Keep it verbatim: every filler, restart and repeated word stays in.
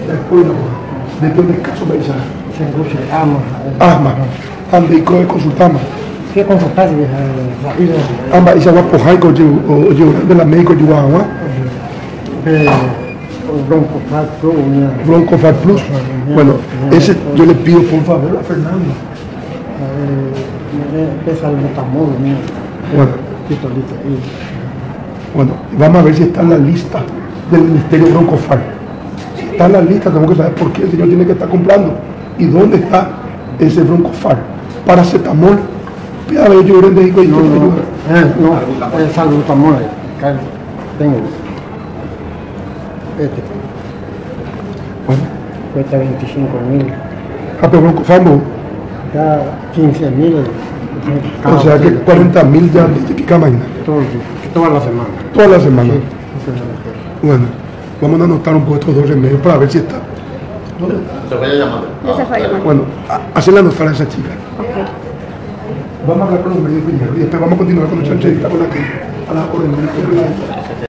Dentro del caso me dice ama. Ama. Anda y coge consultamos. ¿Qué consultar? Amba y se va a pojar con yo de la médico yo agua. Broncofar Plus. Broncofar Plus. Bueno, ese yo le pido por favor a Fernando. Pesa el metamol, bueno, bueno, vamos a ver si está en la lista del Ministerio Broncofar. Si está en la lista, tenemos que saber por qué el señor tiene que estar comprando y dónde está ese Broncofar. Paracetamol, pida a ver, yo en México y no, no, eh, no, es salbutamol, tengo este. Bueno, cuesta veinticinco mil. Ah, pero Broncofar no. Ya quince mil. O sea que cuarenta mil ya desde que cada mañana. Todo, toda la semana. Toda la semana. Sí. Bueno, vamos a anotar un poco estos dos remedios para ver si está. ¿Dónde Se vaya llamando. Ya se fue a llamar. Bueno, hacerle anotar a esa chica. Okay. Vamos a hablar con los médicos y después vamos a continuar con nuestra entrevista con la que a la orden.